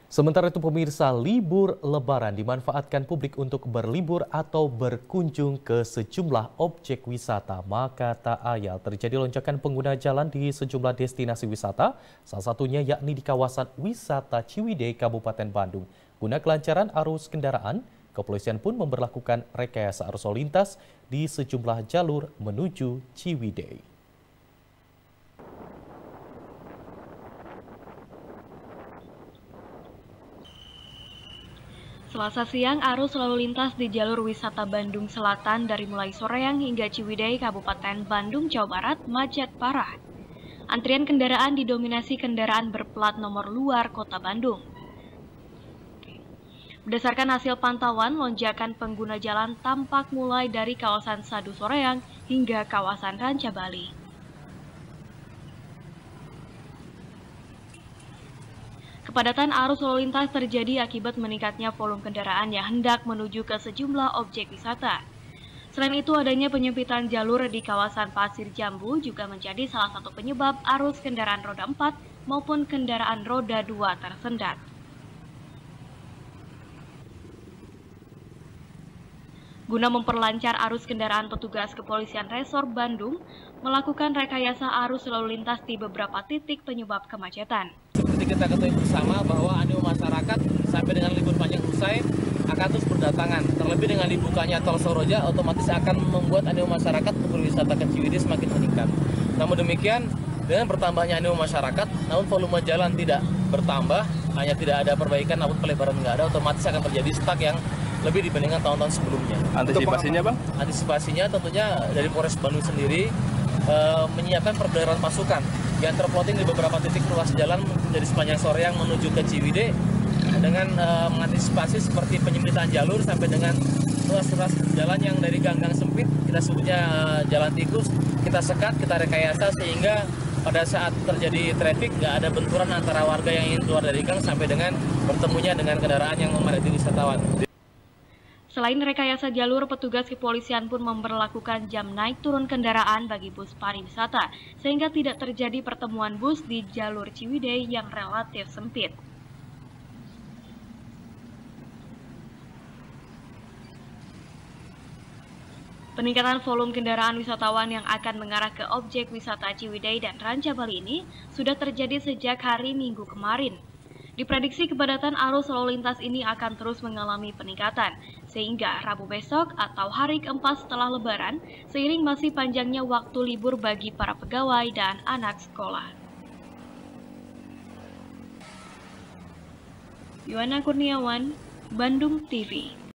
Sementara itu pemirsa, libur lebaran dimanfaatkan publik untuk berlibur atau berkunjung ke sejumlah objek wisata. Maka tak ayal terjadi lonjakan pengguna jalan di sejumlah destinasi wisata, salah satunya yakni di kawasan wisata Ciwidey, Kabupaten Bandung. Guna kelancaran arus kendaraan, kepolisian pun memberlakukan rekayasa arus lalu lintas di sejumlah jalur menuju Ciwidey. Selasa siang, arus lalu lintas di jalur wisata Bandung Selatan dari mulai Soreang hingga Ciwidey, Kabupaten Bandung, Jawa Barat, macet parah. Antrian kendaraan didominasi kendaraan berplat nomor luar kota Bandung. Berdasarkan hasil pantauan, lonjakan pengguna jalan tampak mulai dari kawasan Sadu Soreang hingga kawasan Ranca Bali. Kepadatan arus lalu lintas terjadi akibat meningkatnya volume kendaraan yang hendak menuju ke sejumlah objek wisata. Selain itu, adanya penyempitan jalur di kawasan Pasir Jambu juga menjadi salah satu penyebab arus kendaraan roda 4 maupun kendaraan roda 2 tersendat. Guna memperlancar arus kendaraan, petugas Kepolisian Resor Bandung melakukan rekayasa arus lalu lintas di beberapa titik penyebab kemacetan. Seperti kita ketahui bersama bahwa animo masyarakat sampai dengan libur panjang usai akan terus berdatangan. Terlebih dengan dibukanya tol Soroja, otomatis akan membuat animo masyarakat untuk berwisata ke Ciwidey semakin meningkat. Namun demikian, dengan bertambahnya animo masyarakat, namun volume jalan tidak bertambah, hanya tidak ada perbaikan, namun pelebaran nggak ada, otomatis akan terjadi stuck yang lebih dibandingkan tahun-tahun sebelumnya. Antisipasinya, Bang? Antisipasinya tentunya dari Polres Bandung sendiri menyiapkan perbedaan pasukan yang terploting di beberapa titik ruas jalan dari sepanjang Soreang menuju ke Ciwidey dengan mengantisipasi seperti penyempitan jalur sampai dengan ruas-ruas jalan yang dari gang-gang sempit, kita sebutnya jalan tikus, kita sekat, kita rekayasa sehingga pada saat terjadi traffic nggak ada benturan antara warga yang ingin keluar dari gang sampai dengan bertemunya dengan kendaraan yang memadati wisatawan. Selain rekayasa jalur, petugas kepolisian pun memberlakukan jam naik turun kendaraan bagi bus pariwisata, sehingga tidak terjadi pertemuan bus di jalur Ciwidey yang relatif sempit. Peningkatan volume kendaraan wisatawan yang akan mengarah ke objek wisata Ciwidey dan Ranca Bali ini sudah terjadi sejak hari Minggu kemarin. Diprediksi kepadatan arus lalu lintas ini akan terus mengalami peningkatan, sehingga Rabu besok atau hari keempat setelah Lebaran, seiring masih panjangnya waktu libur bagi para pegawai dan anak sekolah. Yuwana Kurniawan, Bandung TV.